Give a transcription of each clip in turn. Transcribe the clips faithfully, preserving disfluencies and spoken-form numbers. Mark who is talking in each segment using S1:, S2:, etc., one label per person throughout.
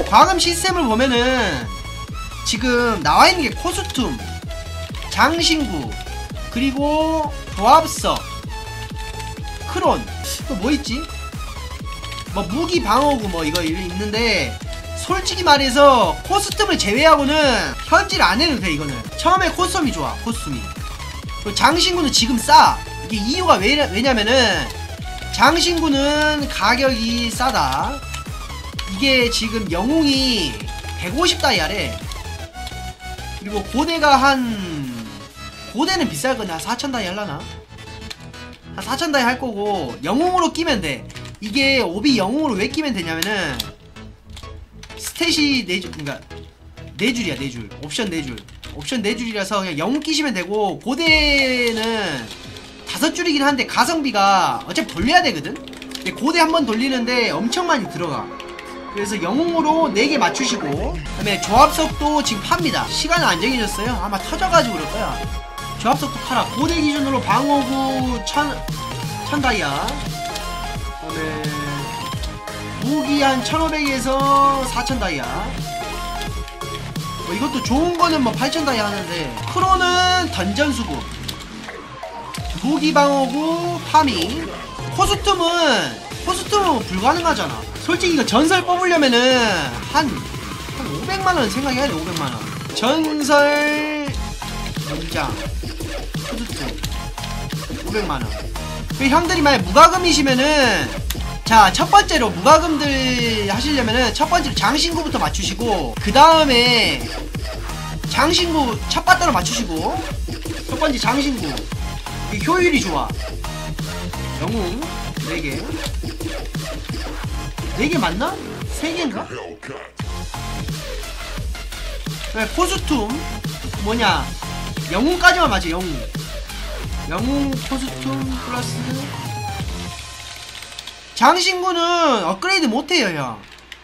S1: 과금 시스템을 보면은 지금 나와있는 게 코스튬, 장신구, 그리고 조합석, 크론, 또 뭐 있지? 뭐 무기 방어구 뭐 이거 있는데, 솔직히 말해서 코스튬을 제외하고는 현질 안 해도 돼. 이거는 처음에 코스튬이 좋아. 코스튬이. 그리고 장신구는 지금 싸. 이게 이유가 왜, 왜냐면은 장신구는 가격이 싸다. 이게 지금 영웅이 백오십 다이아래. 그리고 고대가 한, 고대는 비쌀 거냐? 한 사천 다이 할라나? 한 사천 다이 할 거고, 영웅으로 끼면 돼. 이게 오비 영웅으로 왜 끼면 되냐면은 스탯이 네 줄, 그니까 네 줄이야, 네 줄. 옵션 네 줄. 옵션 네 줄이라서 그냥 영웅 끼시면 되고, 고대는 다섯 줄이긴 한데 가성비가 어차피 돌려야 되거든? 근데 고대 한 번 돌리는데 엄청 많이 들어가. 그래서 영웅으로 네 개 맞추시고, 그 다음에 조합석도 지금 팝니다. 시간은 안 정해졌어요. 아마 터져가지고 그럴 거야. 조합석도 팔아. 고대 기준으로 방어구 천, 천 다이아. 그 다음에 무기 한 천오백에서 사천 다이아. 뭐 이것도 좋은 거는 뭐 팔천 다이아 하는데, 크로는 던전 수급, 무기 방어구 파밍. 코스튬은 코스튬은 불가능하잖아. 솔직히 이거 전설 뽑으려면은 한, 한 오백만 원 생각해야 돼. 오백만 원. 전설 문장 코스튬 오백만 원. 그 형들이 만약 무과금이시면은, 자, 첫 번째로 무과금들 하시려면은 첫 번째로 장신구부터 맞추시고, 그 다음에 장신구 첫 바따로 맞추시고, 첫 번째 장신구. 이게 효율이 좋아. 영웅 네 개. 네 개 맞나? 세 개인가? 네, 코스튬 뭐냐? 영웅까지만 맞아. 영웅. 영웅 코스튬 플러스 장신구는 업그레이드 못해요, 형.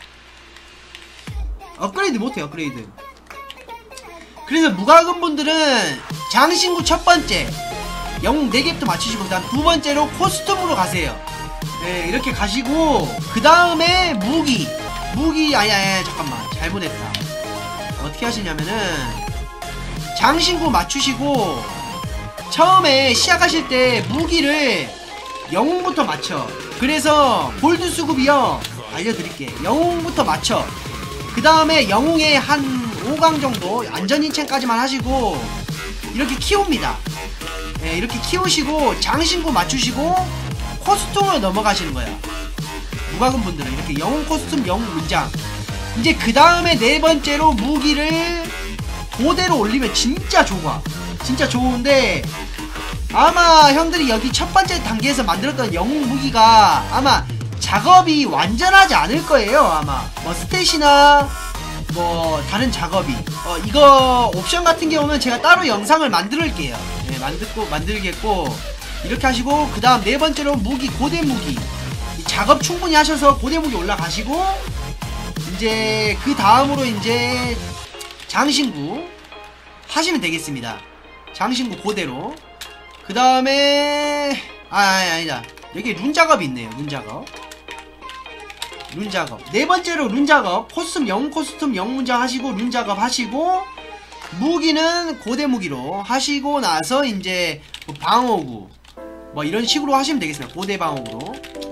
S1: 업그레이드 못해, 업그레이드. 그래서 무과금 분들은 장신구 첫 번째 영웅 네 개부터 맞추시고, 그 다음 두 번째로 코스튬으로 가세요. 네, 이렇게 가시고, 그 다음에 무기. 무기, 아니, 아니, 잠깐만. 잘못했다. 어떻게 하시냐면은, 장신구 맞추시고, 처음에 시작하실 때 무기를 영웅부터 맞춰. 그래서 골드 수급이요. 알려드릴게. 영웅부터 맞춰. 그 다음에 영웅의 한 오 강 정도, 안전인챈까지만 하시고, 이렇게 키웁니다. 네, 이렇게 키우시고 장신구 맞추시고 코스튬으로 넘어가시는 거야. 무과금 분들은 이렇게 영웅 코스튬, 영웅 문장. 이제 그 다음에 네 번째로 무기를 고대로 올리면 진짜 좋아. 진짜 좋은데, 아마 형들이 여기 첫 번째 단계에서 만들었던 영웅 무기가 아마 작업이 완전하지 않을 거예요. 아마 뭐 스탯이나 뭐 다른 작업이, 어 이거 옵션 같은 경우는 제가 따로 영상을 만들게요. 네, 만들고 만들겠고, 이렇게 하시고, 그 다음 네 번째로 무기, 고대 무기. 작업 충분히 하셔서 고대 무기 올라가시고, 이제 그 다음으로 이제 장신구 하시면 되겠습니다. 장신구 고대로. 그 다음에 아 아니, 아니다. 여기 룬 작업이 있네요. 룬 작업. 룬 작업. 네 번째로 룬 작업. 코스튬, 영웅 코스튬, 영웅 문장 하시고, 룬 작업 하시고, 무기는 고대 무기로 하시고 나서 이제 뭐 방어구 뭐 이런 식으로 하시면 되겠습니다. 고대 방어구로.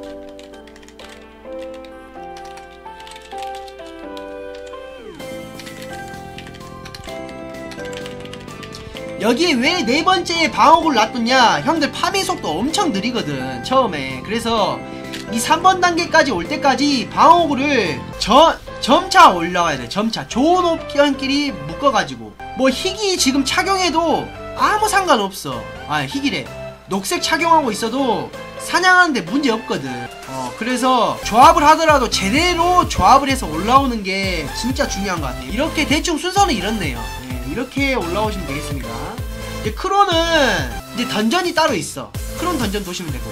S1: 여기에 왜 네 번째에 방어구를 놔뒀냐? 형들 파밍 속도 엄청 느리거든, 처음에. 그래서 이 삼 번 단계까지 올 때까지 방어구를 저, 점차 올라가야 돼. 점차 좋은 옵션끼리 묶어가지고, 뭐 희귀 지금 착용해도 아무 상관없어. 아, 희귀래. 녹색 착용하고 있어도 사냥하는데 문제 없거든. 어 그래서 조합을 하더라도 제대로 조합을 해서 올라오는 게 진짜 중요한 것 같아요. 이렇게 대충 순서는 이렇네요. 네, 이렇게 올라오시면 되겠습니다. 이제 크론은 이제 던전이 따로 있어. 크론 던전 보시면 되고,